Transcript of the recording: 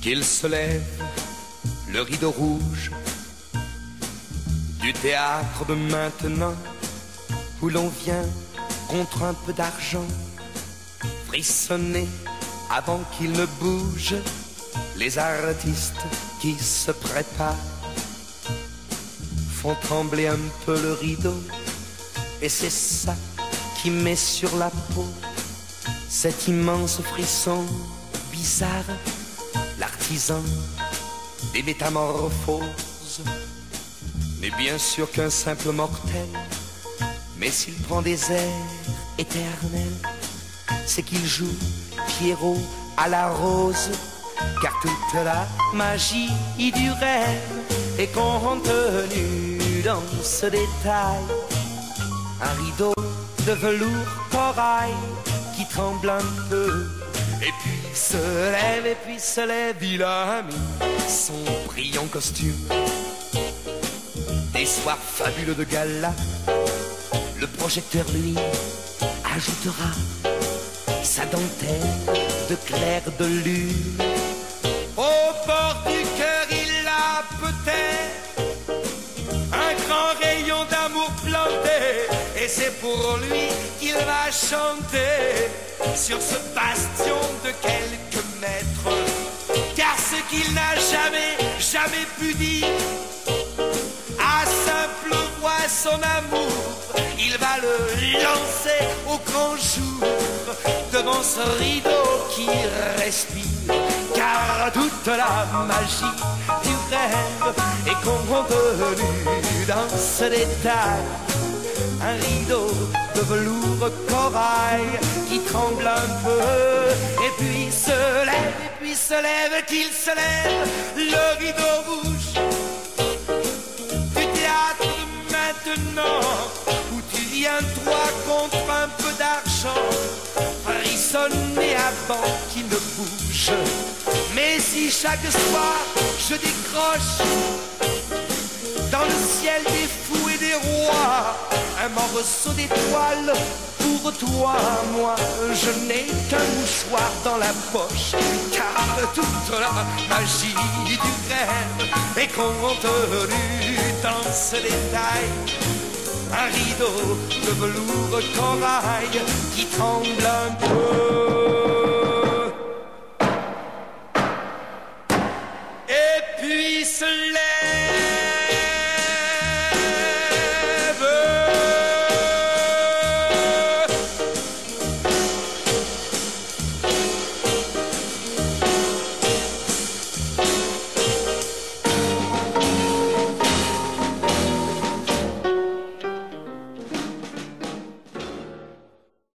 Qu'il se lève le rideau rouge du théâtre de maintenant, où l'on vient contre un peu d'argent frissonner avant qu'il ne bouge. Les artistes qui se préparent font trembler un peu le rideau, et c'est ça qui met sur la peau cet immense frisson bizarre, l'artisan des métamorphoses n'est bien sûr qu'un simple mortel. Mais s'il prend des airs éternels, c'est qu'il joue Pierrot à la rose, car toute la magie du rêve est contenue dans ce détail. Un rideau de velours corail qui tremble un peu, et puis se lève, il a mis son brillant costume. Des soirs fabuleux de gala, le projecteur lui ajoutera sa dentelle de clair de lune. Au bord du cœur, il a peut-être un grand rayon d'amour planté, et c'est pour lui qu'il va chanter sur ce bastion de quelques mètres. Car ce qu'il n'a jamais pu dire à simple voix son amour, il va le lancer au grand jour devant ce rideau qui respire. Car toute la magie du rêve est contenue dans ce détail. Un rideau de velours corail qui tremble un peu, et puis se lève, qu'il se lève, le rideau rouge du théâtre de maintenant, où tu viens toi contre un peu d'argent frissonner avant qu'il ne bouge. Mais si chaque soir je décroche dans le ciel des fous et des rois un morceau d'étoile pour toi, moi je n'ai qu'un mouchoir dans la poche, car toute la magie du rêve est contenue dans ce détail. Un rideau de velours corail qui tremble un peu.